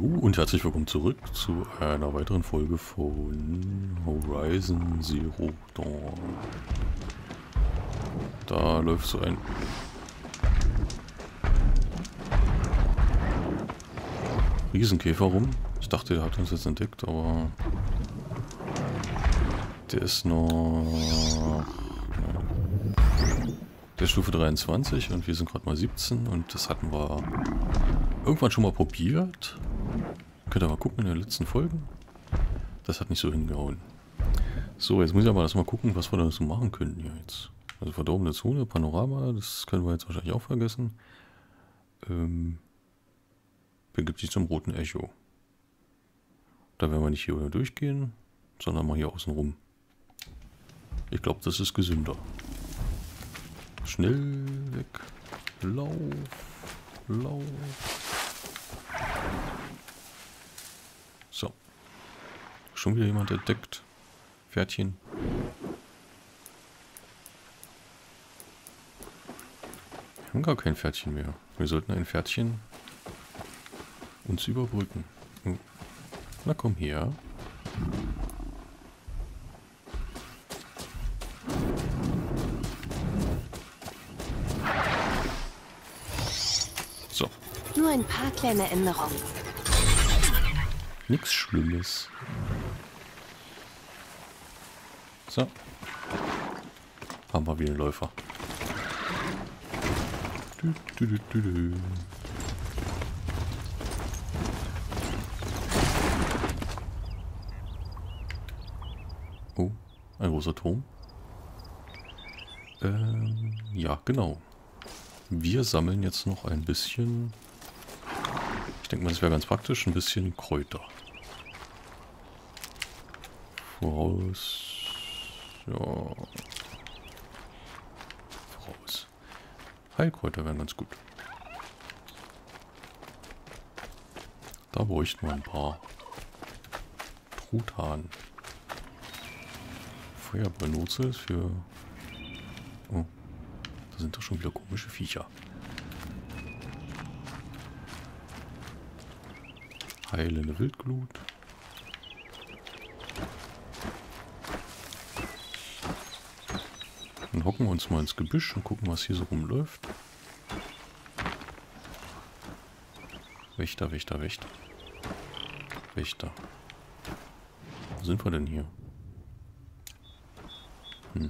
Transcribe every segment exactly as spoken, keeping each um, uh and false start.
Hallo und herzlich willkommen zurück zu einer weiteren Folge von Horizon Zero Dawn. Da läuft so ein Riesenkäfer rum. Ich dachte, der hat uns jetzt entdeckt, aber der ist noch... Der ist Stufe dreiundzwanzig und wir sind gerade mal siebzehn und das hatten wir irgendwann schon mal probiert. Könnt ihr mal gucken in den letzten Folgen. Das hat nicht so hingehauen. So, jetzt muss ich aber erstmal gucken, was wir da so machen können hier jetzt. Also verdorbene Zone, Panorama, das können wir jetzt wahrscheinlich auch vergessen. Ähm, begibt sich zum roten Echo. Da werden wir nicht hier durchgehen, sondern mal hier außen rum. Ich glaube, das ist gesünder. Schnell weg. Lauf. Lauf. So. Schon wieder jemand entdeckt. Pferdchen. Wir haben gar kein Pferdchen mehr. Wir sollten ein Pferdchen uns überbrücken. Oh. Na komm her. So. Nur ein paar kleine Änderungen. Nichts Schlimmes. So. Haben wir wieder einen Läufer. Du, du, du, du, du. Oh, ein großer Turm. Ähm, ja, genau. Wir sammeln jetzt noch ein bisschen... Ich denke mal, das wäre ganz praktisch, ein bisschen Kräuter. Voraus... Ja... Voraus. Heilkräuter wären ganz gut. Da bräuchten wir ein paar. Truthahn. Feuerballnutze ist für... Oh. Da sind doch schon wieder komische Viecher. Heilende Wildglut. Dann hocken wir uns mal ins Gebüsch und gucken, was hier so rumläuft. Wächter, Wächter, Wächter. Wächter. Wo sind wir denn hier? Hm.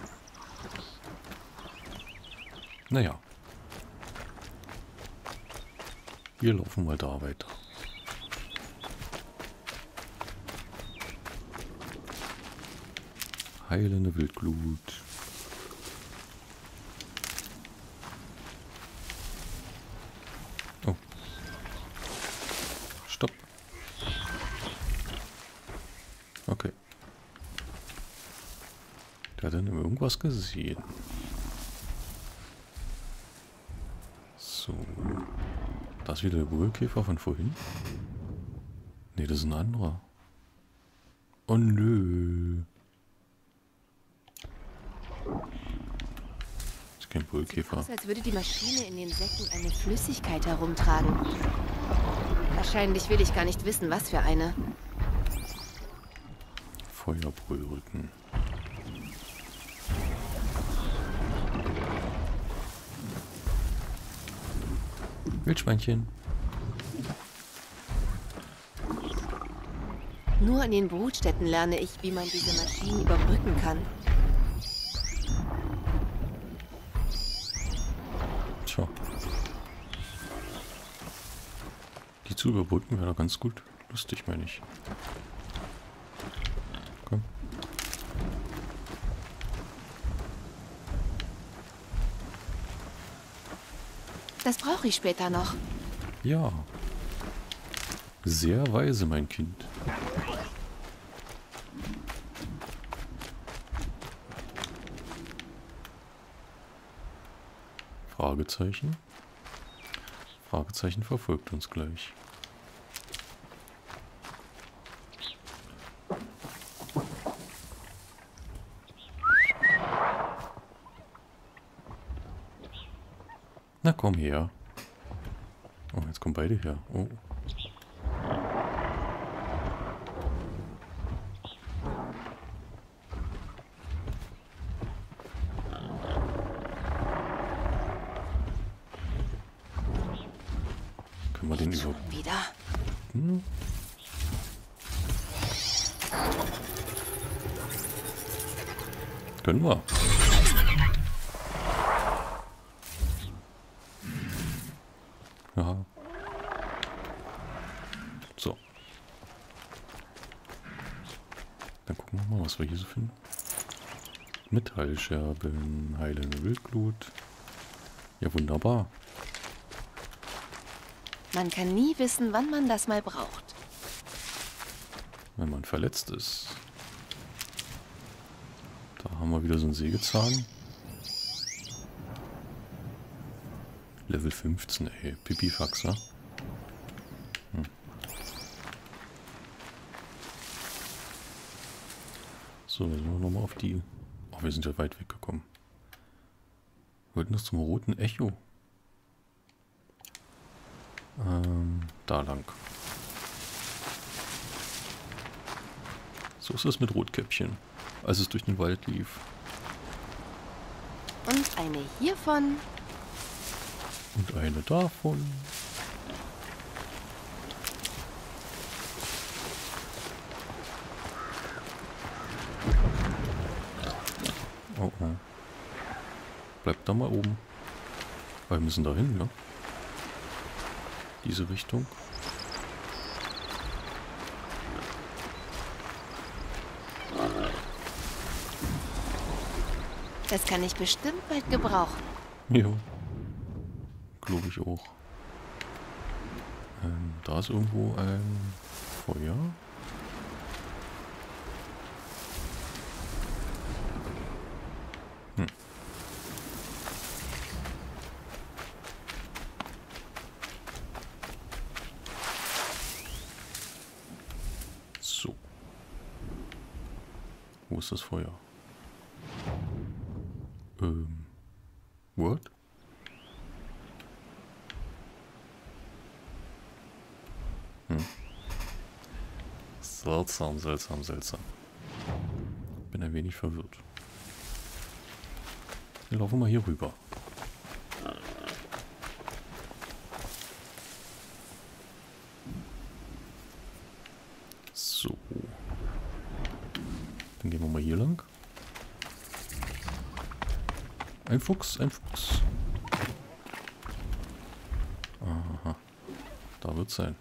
Naja. Wir laufen mal da weiter. Heilende Wildglut. Oh. Stopp. Okay. Der hat dann irgendwas gesehen. So. Das ist wieder der Brüllkäfer von vorhin. Ne, das ist ein anderer. Oh nö. Das ist kein Brüllkäfer. Sieht aus, als würde die Maschine in den Säcken eine Flüssigkeit herumtragen. Wahrscheinlich will ich gar nicht wissen, was für eine. Feuerbrüllrücken. Wildschweinchen. Nur in den Brutstätten lerne ich, wie man diese Maschinen überbrücken kann. Tja. Die zu überbrücken wäre doch ganz gut. Lustig, meine ich. Komm. Das brauche ich später noch. Ja. Sehr weise, mein Kind. Fragezeichen. Fragezeichen verfolgt uns gleich. Na komm her. Oh, jetzt kommen beide her. Oh. wir den Schon über... wieder. Hm? Können wir. Ja. So. Dann gucken wir mal, was wir hier so finden. Metallscherben, heilende Wildglut. Ja, wunderbar. Man kann nie wissen, wann man das mal braucht. Wenn man verletzt ist. Da haben wir wieder so einen Sägezahn. Level fünfzehn, ey. Pipifax, ja? Hm. So, jetzt sind wir nochmal auf die... Ach, wir sind ja weit weggekommen. Wir wollten das zum roten Echo. Ähm, da lang. So ist es mit Rotkäppchen, als es durch den Wald lief. Und eine hiervon. Und eine davon. Oh oh. Bleibt da mal oben. Weil wir müssen da hin, ne? Diese Richtung. Das kann ich bestimmt bald gebrauchen. Ja. Glaube ich auch. Ähm, da ist irgendwo ein Feuer. Hm. So. Wo ist das Feuer? Ähm. What? Hm. Seltsam, seltsam, seltsam. Bin ein wenig verwirrt. Wir laufen mal hier rüber. So. Dann gehen wir mal hier lang. Ein Fuchs, ein Fuchs. Aha. Da wird's sein.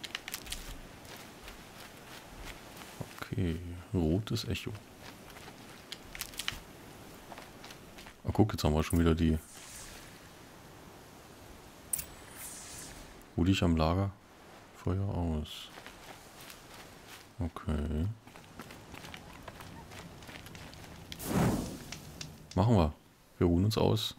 Okay. Rotes Echo. Ah, guck, jetzt haben wir schon wieder die... Ruhig am Lager. Feuer aus. Okay. Machen wir. Wir ruhen uns aus.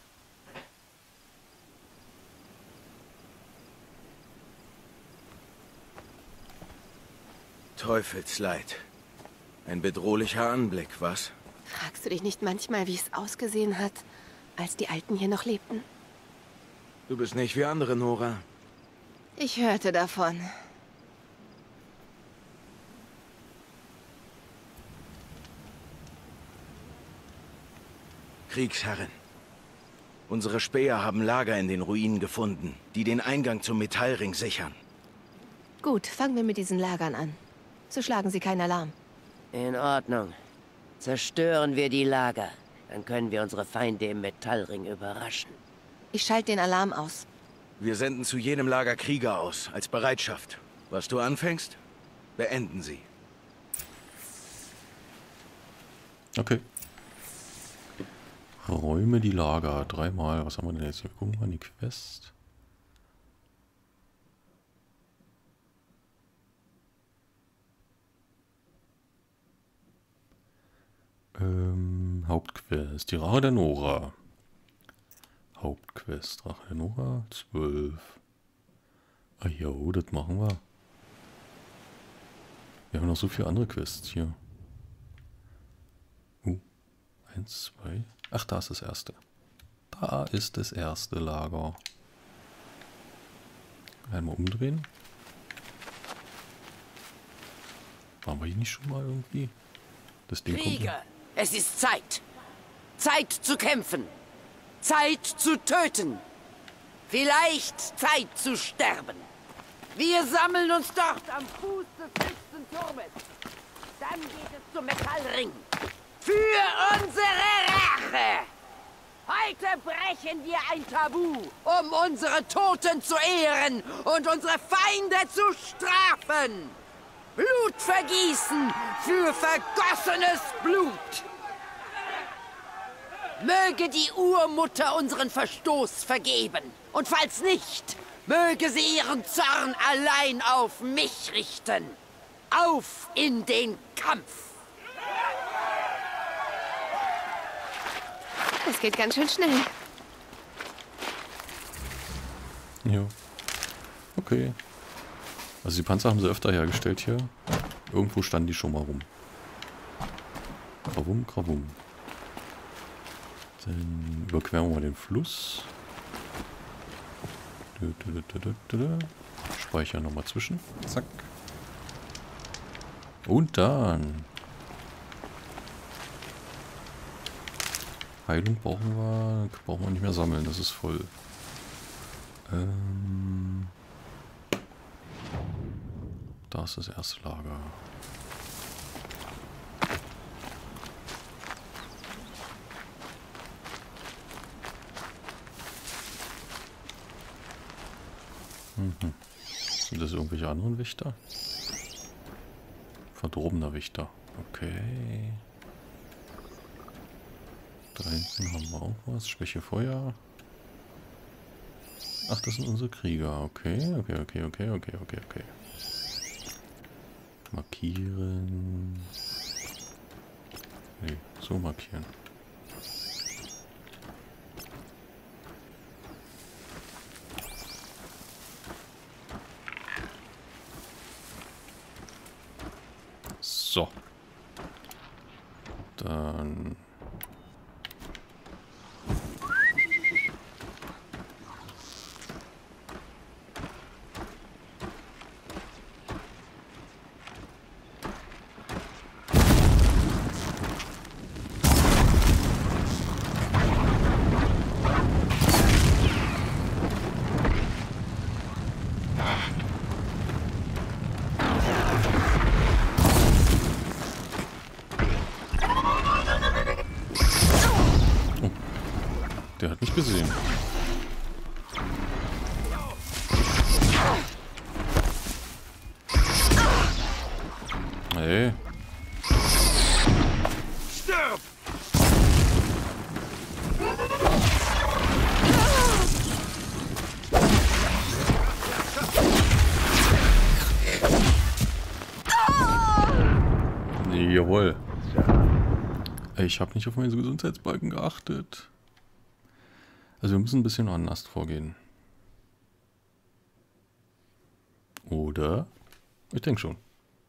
Teufelsleid. Ein bedrohlicher Anblick, was? Fragst du dich nicht manchmal, wie es ausgesehen hat, als die Alten hier noch lebten? Du bist nicht wie andere, Nora. Ich hörte davon. Kriegsherrin. Unsere Späher haben Lager in den Ruinen gefunden, die den Eingang zum Metallring sichern. Gut, fangen wir mit diesen Lagern an. So schlagen sie keinen Alarm. In Ordnung. Zerstören wir die Lager. Dann können wir unsere Feinde im Metallring überraschen. Ich schalte den Alarm aus. Wir senden zu jedem Lager Krieger aus, als Bereitschaft. Was du anfängst, beenden sie. Okay. Räume die Lager. Dreimal. Was haben wir denn jetzt? Wir gucken mal in die Quest. Ähm, Hauptquest. Die Rache der Nora. Hauptquest. Rache der Nora. zwölf. Ah jo, das machen wir. Wir haben noch so viele andere Quests hier. Uh, eins, zwei. Ach, da ist das erste. Da ist das erste Lager. Einmal umdrehen. Waren wir hier nicht schon mal irgendwie? Das Ding kommt. Krieger, es ist Zeit. Zeit zu kämpfen. Zeit zu töten. Vielleicht Zeit zu sterben. Wir sammeln uns dort am Fuß des höchsten Turmes. Dann geht es zum Metallring. Für unsere Rache! Heute brechen wir ein Tabu, um unsere Toten zu ehren und unsere Feinde zu strafen. Blut vergießen für vergossenes Blut. Möge die Urmutter unseren Verstoß vergeben. Und falls nicht, möge sie ihren Zorn allein auf mich richten. Auf in den Kampf! Das geht ganz schön schnell. Ja. Okay. Also die Panzer haben sie öfter hergestellt hier. Irgendwo standen die schon mal rum. Krawum, krawum. Dann überqueren wir mal den Fluss. Speichern nochmal zwischen. Zack. Und dann. Heilung brauchen wir. Brauchen wir nicht mehr sammeln, das ist voll. Ähm, da ist das erste Lager. Mhm. Sind das irgendwelche anderen Wächter? Verdorbener Wächter. Okay. Da hinten haben wir auch was. Schwäche Feuer. Ach, das sind unsere Krieger. Okay, okay, okay, okay, okay, okay, okay. Markieren. Nee, so markieren. So. Dann... Der hat mich gesehen. Hey. Stirb! Jawohl. Ich habe nicht auf meine Gesundheitsbalken geachtet. Also wir müssen ein bisschen anders vorgehen. Oder? Ich denke schon.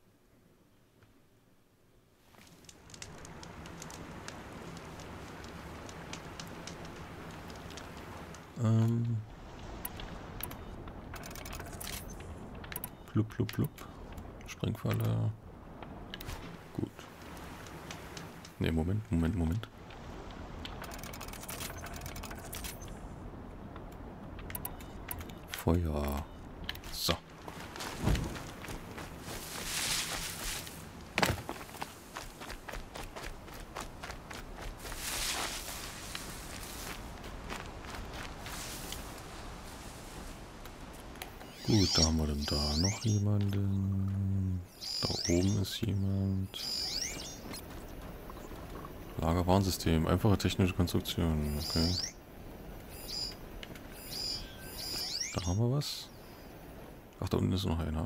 Ähm. Plupp, plupp, plupp. Sprengfalle. Gut. Ne, Moment, Moment, Moment. Feuer. So. Gut, da haben wir dann da noch jemanden. Da oben ist jemand. Lagerwarnsystem. Einfache technische Konstruktion. Okay. Da haben wir was. Ach, da unten ist noch einer.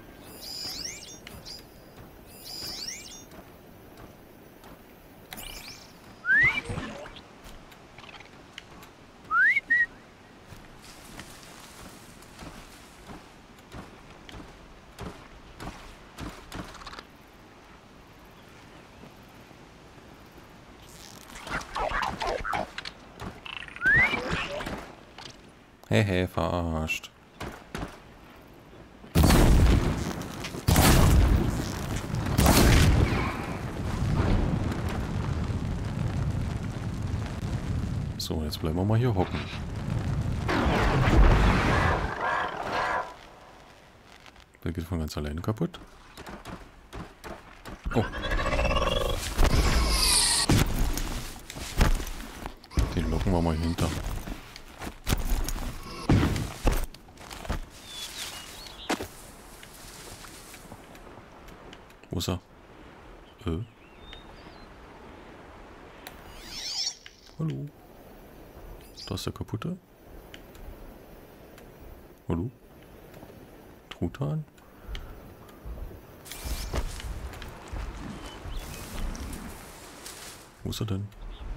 Hey, hey, verarscht. So, jetzt bleiben wir mal hier hocken. Der geht von ganz alleine kaputt. Oh. Den locken wir mal hinter. Wo ist er? Äh. Hallo. Da ist der kaputte. Hallo. Truthahn. Wo ist er denn?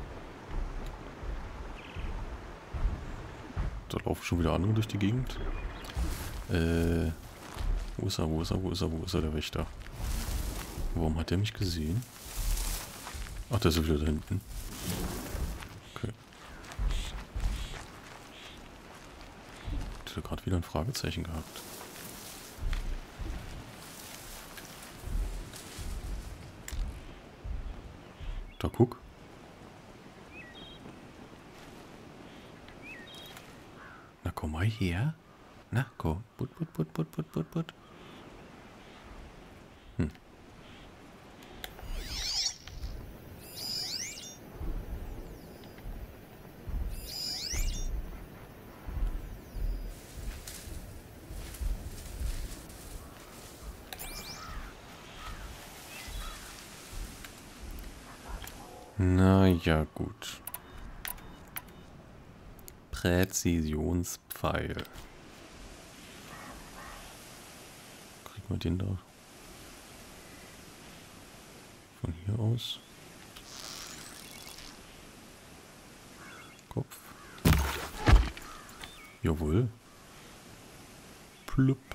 Da laufen schon wieder andere durch die Gegend. Äh. Wo ist er? Wo ist er? Wo ist er? Wo ist er, der Wächter? Warum hat er mich gesehen? Ach, der ist wieder da hinten. Okay. Ich hatte gerade wieder ein Fragezeichen gehabt. Da guck. Na komm mal her. Na komm. Put, put, put, put, put, put, put. Hm. Na ja, gut. Präzisionspfeil. Kriegen wir den da von hier aus? Kopf. Jawohl. Plupp.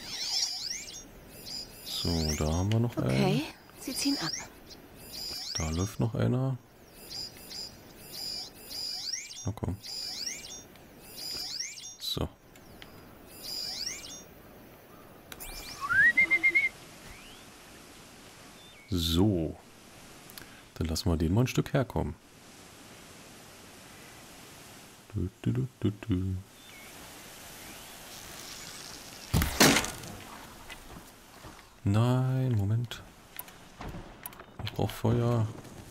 So, da haben wir noch einen. Okay, sie ziehen ab. Da läuft noch einer. Na komm. So. So. Dann lassen wir den mal ein Stück herkommen. Du, du, du, du, du. Nein, Moment. Ich brauche Feuer.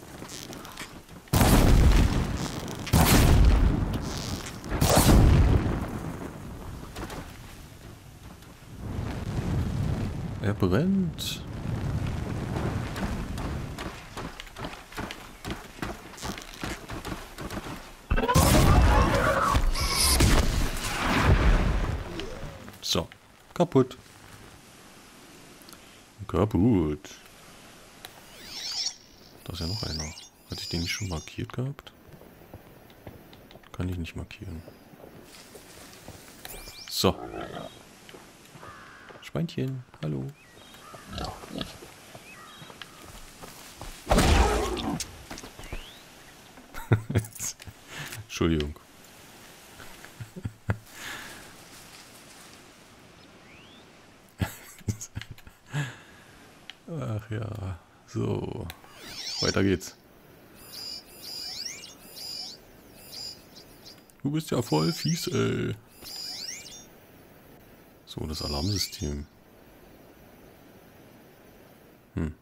Er brennt. So, kaputt. Kaputt. Da ist ja noch einer. Hatte ich den nicht schon markiert gehabt? Kann ich nicht markieren. So. Schweinchen, hallo. Entschuldigung. Ach ja, so. Weiter geht's. Du bist ja voll fies, ey. So, das Alarmsystem. Hm.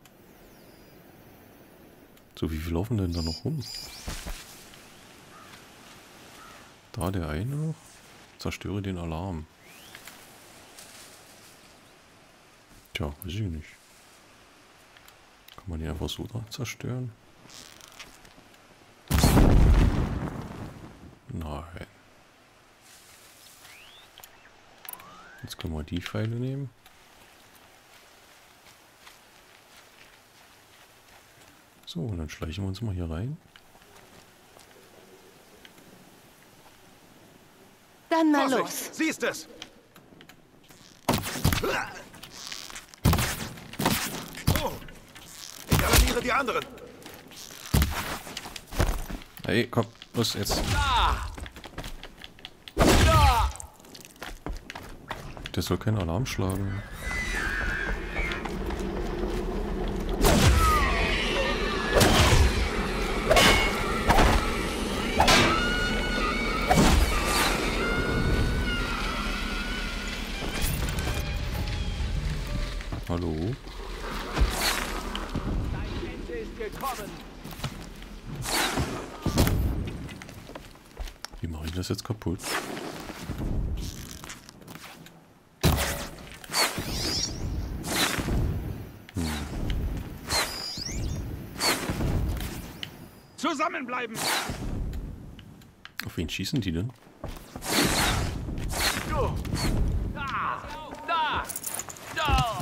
So, wie viel laufen denn da noch rum? Da der eine noch. Zerstöre den Alarm. Tja, weiß ich nicht. Kann man die einfach so da zerstören? Nein. Jetzt können wir die Pfeile nehmen. So, und dann schleichen wir uns mal hier rein. Dann mal Vorsicht, los. siehst es! Oh, ich alarmiere die anderen. Hey, komm, los jetzt. Der soll keinen Alarm schlagen. gekommen. Wie mache ich das jetzt kaputt? Hm. Zusammenbleiben! Auf wen schießen die denn? Du! Da! Da! Da!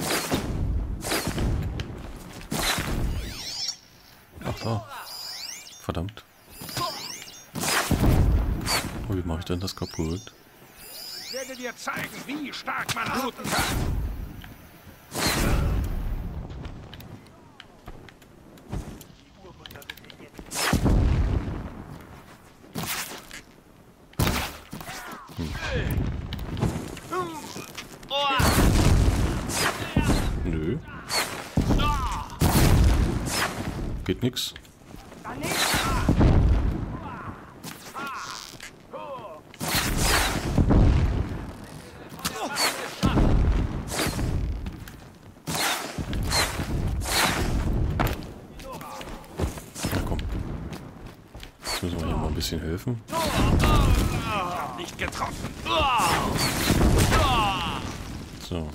Ach da. Verdammt. Oh, wie mache ich denn das kaputt? Ich werde dir zeigen, wie stark man bluten kann. Nö. Geht nix. Na komm. Jetzt müssen wir hier mal ein bisschen helfen. Nicht getroffen. So.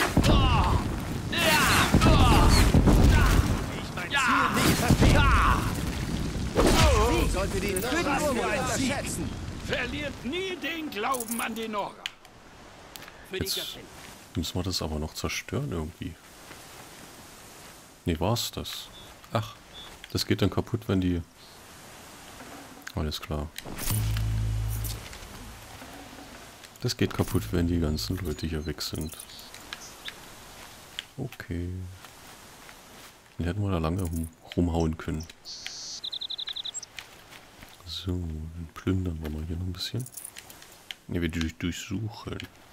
Sollte die Nora unterschätzen. Verliert nie den Glauben an die Nora. Jetzt müssen wir das aber noch zerstören irgendwie. Nee, war's das? Ach, das geht dann kaputt, wenn die... Alles klar. Das geht kaputt, wenn die ganzen Leute hier weg sind. Okay. Den hätten wir da lange rum, rumhauen können. So, dann plündern wir mal hier noch ein bisschen. Ne, wir durch, durchsuchen.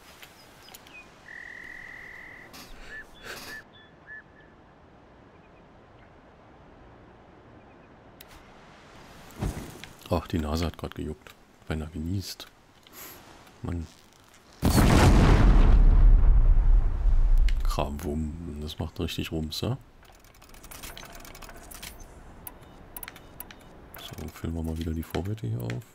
Ach, die Nase hat gerade gejuckt. Wenn er genießt. Mann. Kramwum. Das macht richtig Rums, ja? So, füllen wir mal wieder die Vorräte hier auf.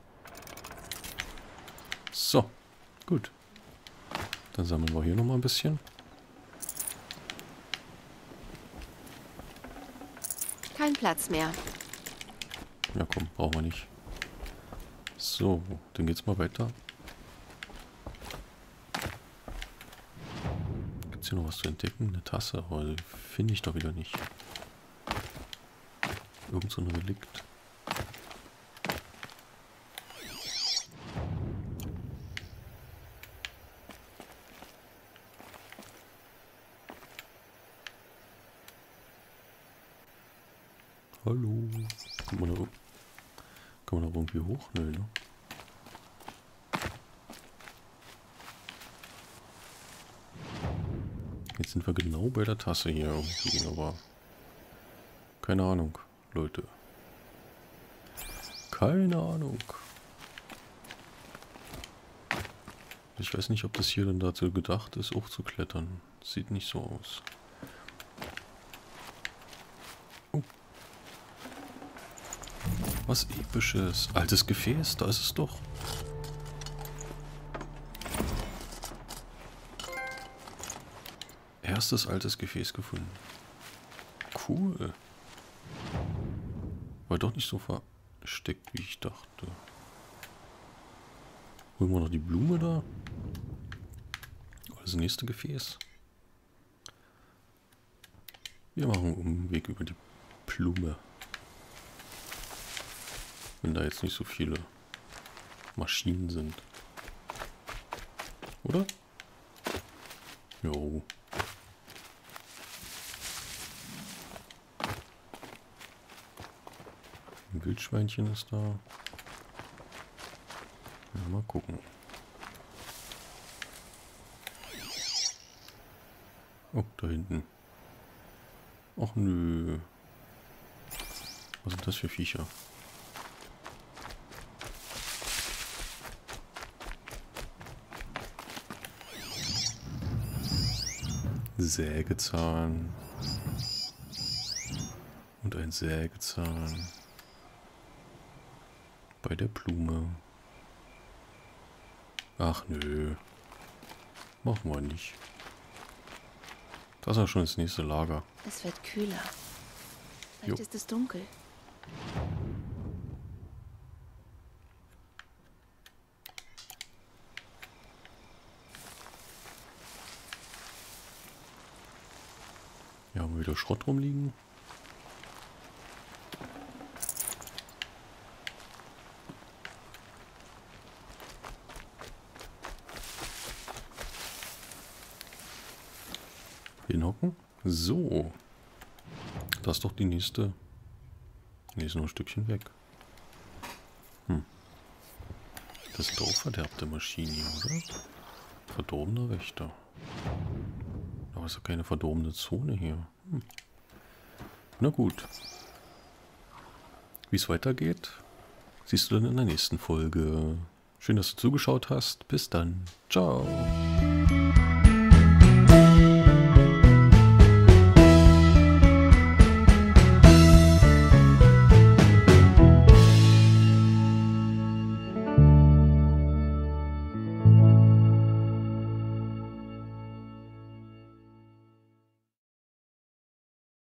So, gut. Dann sammeln wir hier nochmal ein bisschen. Kein Platz mehr. Ja komm, brauchen wir nicht. So, dann geht's mal weiter. Gibt's hier noch was zu entdecken? Eine Tasse, aber die finde ich doch wieder nicht. Irgend so ein Relikt. Hallo. Kann man da, kann man da irgendwie hoch? Nö, ne? Jetzt sind wir genau bei der Tasse hier irgendwie, aber keine Ahnung, Leute. Keine Ahnung. Ich weiß nicht, ob das hier dann dazu gedacht ist, hochzuklettern. Sieht nicht so aus. Oh. Was Episches. Altes Gefäß, da ist es doch. Erstes altes Gefäß gefunden. Cool. War doch nicht so versteckt, wie ich dachte. Holen wir noch die Blume da. Das nächste Gefäß. Wir machen einen Umweg über die Blume. Wenn da jetzt nicht so viele Maschinen sind. Oder? Jo. Ein Wildschweinchen ist da. Ja, mal gucken. Oh, da hinten. Och nö. Was sind das für Viecher? Sägezahn. Und ein Sägezahn. Bei der Blume. Ach nö. Machen wir nicht. Das ist ja schon das nächste Lager. Es wird kühler. Vielleicht Jo. ist es dunkel. Hier haben wir wieder Schrott rumliegen. Hinhocken. So. Das ist doch die nächste. Die ist noch ein Stückchen weg. Hm. Das sind auch verderbte Maschinen, oder? Verdorbener Wächter. Aber es ist ja keine verdorbene Zone hier. Hm. Na gut. Wie es weitergeht, siehst du dann in der nächsten Folge. Schön, dass du zugeschaut hast. Bis dann. Ciao.